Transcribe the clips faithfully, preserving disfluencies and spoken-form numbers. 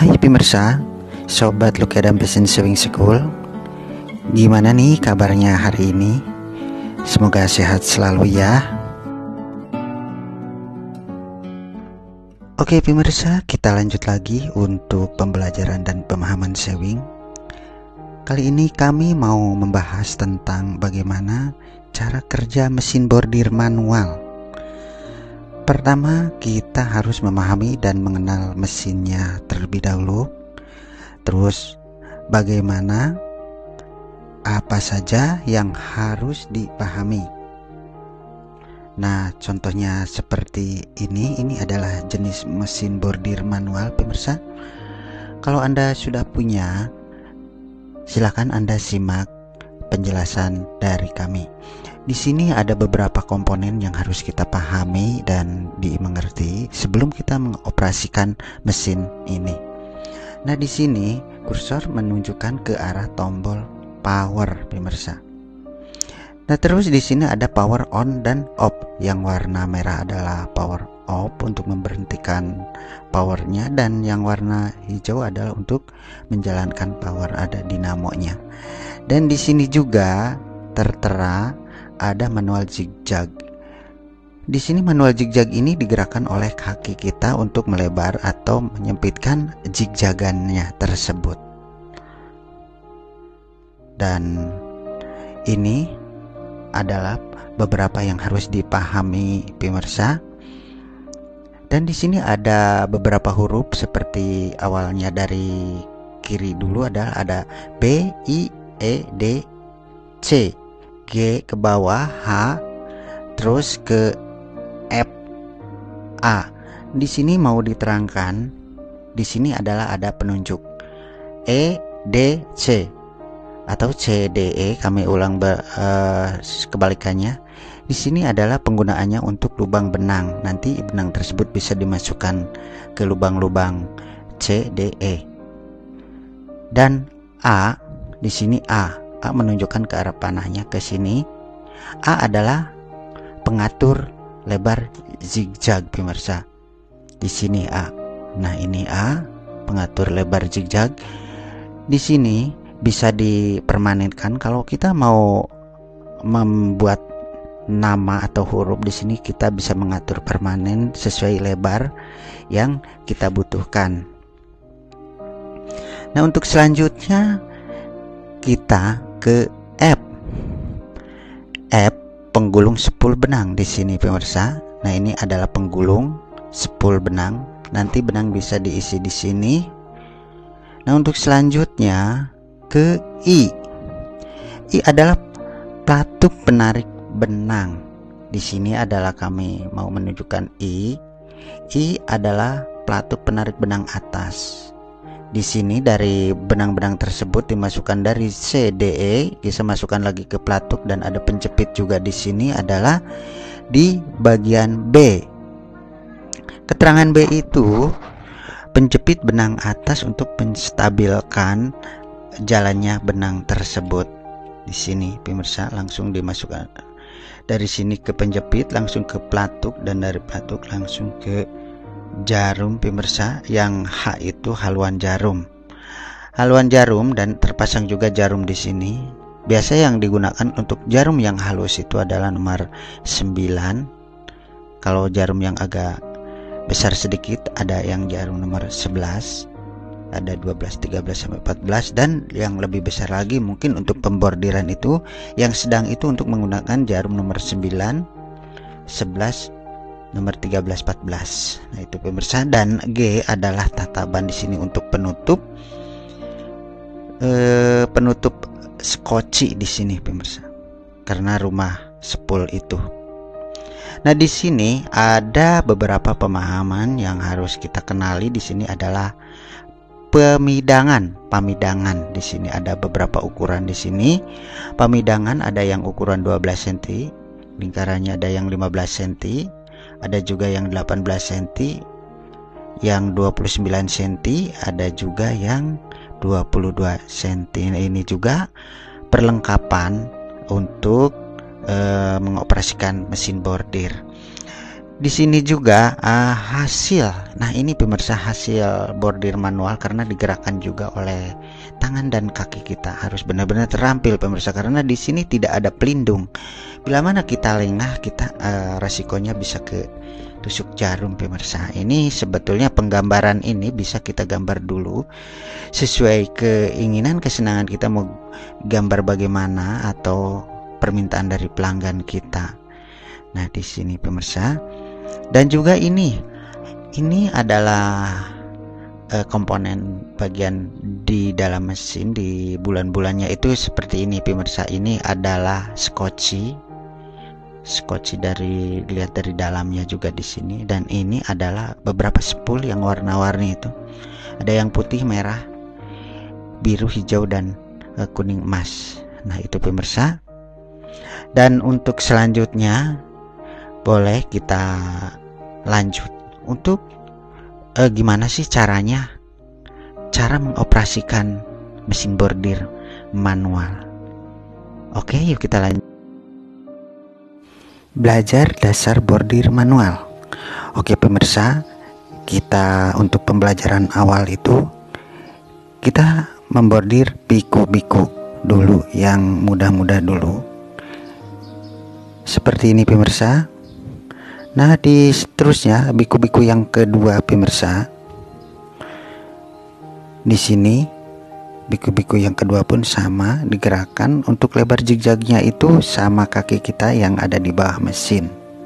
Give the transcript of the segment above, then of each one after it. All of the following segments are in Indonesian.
Hai pemirsa, Sobat Luka dan Mesin Sewing School. Gimana nih kabarnya hari ini? Semoga sehat selalu ya. Oke pemirsa, kita lanjut lagi untuk pembelajaran dan pemahaman sewing. Kali ini kami mau membahas tentang bagaimana cara kerja mesin bordir manual. Pertama, kita harus memahami dan mengenal mesinnya terlebih dahulu. Terus, bagaimana, apa saja yang harus dipahami. Nah, contohnya seperti ini. Ini adalah jenis mesin bordir manual, pemirsa. Kalau Anda sudah punya, silakan Anda simak penjelasan dari kami. Di sini ada beberapa komponen yang harus kita pahami dan dimengerti sebelum kita mengoperasikan mesin ini. Nah, di sini kursor menunjukkan ke arah tombol power, pemirsa. Nah, terus di sini ada power on dan off. Yang warna merah adalah power off untuk memberhentikan powernya, dan yang warna hijau adalah untuk menjalankan power, ada dinamonya. Dan di sini juga tertera ada manual zigzag. Di sini manual zigzag ini digerakkan oleh kaki kita untuk melebar atau menyempitkan zigzagannya tersebut. Dan ini adalah beberapa yang harus dipahami pemirsa. Dan di sini ada beberapa huruf seperti awalnya dari kiri dulu adalah ada B, I, E, D, C, G ke bawah, H, terus ke F, A. Di sini mau diterangkan, di sini adalah ada penunjuk E, D, C atau C, D, E. Kami ulang be, uh, kebalikannya. Di sini adalah penggunaannya untuk lubang benang. Nanti benang tersebut bisa dimasukkan ke lubang-lubang C, D, E. Dan A, di sini A. A menunjukkan ke arah panahnya ke sini. A adalah pengatur lebar zigzag, pemirsa. Di sini A. Nah, ini A, pengatur lebar zigzag. Di sini bisa dipermanenkan. Kalau kita mau membuat nama atau huruf, di sini kita bisa mengatur permanen sesuai lebar yang kita butuhkan. Nah, untuk selanjutnya kita ke F. F, penggulung sepul benang di sini, pemirsa. Nah, ini adalah penggulung sepul benang. Nanti benang bisa diisi di sini. Nah, untuk selanjutnya ke I. I adalah pelatuk penarik benang. Di sini adalah kami mau menunjukkan I. I adalah pelatuk penarik benang atas. Di sini dari benang-benang tersebut dimasukkan dari C, D, E, bisa masukkan lagi ke pelatuk, dan ada penjepit juga di sini adalah di bagian B. Keterangan B itu penjepit benang atas untuk menstabilkan jalannya benang tersebut. Di sini pemirsa langsung dimasukkan dari sini ke penjepit, langsung ke pelatuk, dan dari pelatuk langsung ke jarum, pemirsa. Yang H itu haluan jarum. Haluan jarum, dan terpasang juga jarum di sini. Biasa yang digunakan untuk jarum yang halus itu adalah nomor sembilan. Kalau jarum yang agak besar sedikit ada yang jarum nomor sebelas. Ada dua belas, tiga belas sampai empat belas, dan yang lebih besar lagi mungkin untuk pembordiran itu yang sedang itu untuk menggunakan jarum nomor sembilan, sebelas, nomor tiga belas, empat belas. Nah, itu pemirsa. Dan G adalah tataban di sini untuk penutup e, penutup skoci di sini, pemirsa. Karena rumah sepul itu. Nah, di sini ada beberapa pemahaman yang harus kita kenali. Di sini adalah pemidangan, pamidangan. Di sini ada beberapa ukuran di sini. Pamidangan ada yang ukuran dua belas sentimeter, lingkarannya ada yang lima belas sentimeter. Ada juga yang delapan belas sentimeter, yang dua puluh sembilan sentimeter, ada juga yang dua puluh dua sentimeter. Ini juga perlengkapan untuk e, mengoperasikan mesin bordir. Di sini juga uh, hasil. Nah, ini pemirsa hasil bordir manual karena digerakkan juga oleh tangan dan kaki kita. Harus benar-benar terampil pemirsa karena di sini tidak ada pelindung. Bila mana kita lengah, kita uh, resikonya bisa ke tusuk jarum pemirsa. Ini sebetulnya penggambaran ini bisa kita gambar dulu sesuai keinginan kesenangan kita, mau gambar bagaimana atau permintaan dari pelanggan kita. Nah, di sini pemirsa. Dan juga ini ini adalah uh, komponen bagian di dalam mesin di bulan-bulannya itu seperti ini pemirsa. Ini adalah skoci skoci dari lihat dari dalamnya juga di sini. Dan ini adalah beberapa spool yang warna-warni itu, ada yang putih, merah, biru, hijau, dan uh, kuning emas. Nah, itu pemirsa. Dan untuk selanjutnya boleh kita lanjut untuk eh, gimana sih caranya cara mengoperasikan mesin bordir manual. Oke, yuk kita lanjut belajar dasar bordir manual. Oke pemirsa, kita untuk pembelajaran awal itu kita membordir biku-biku dulu, yang mudah-mudah dulu seperti ini pemirsa. Nah, di seterusnya biku-biku yang kedua pemirsa. Di sini biku-biku yang kedua pun sama digerakkan. Untuk lebar zigzagnya itu sama kaki kita yang ada di bawah mesin.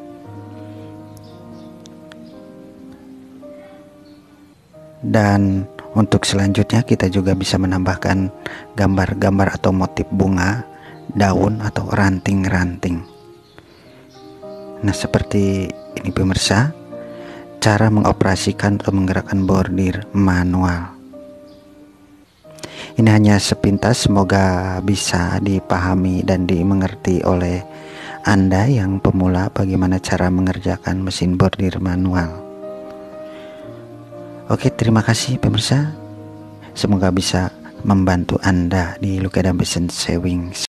Dan untuk selanjutnya kita juga bisa menambahkan gambar-gambar atau motif bunga, daun atau ranting-ranting. Nah, seperti ini pemirsa, cara mengoperasikan atau menggerakkan bordir manual. Ini hanya sepintas, semoga bisa dipahami dan dimengerti oleh Anda yang pemula bagaimana cara mengerjakan mesin bordir manual. Oke, terima kasih pemirsa. Semoga bisa membantu Anda di Lucada Mesin Sewing.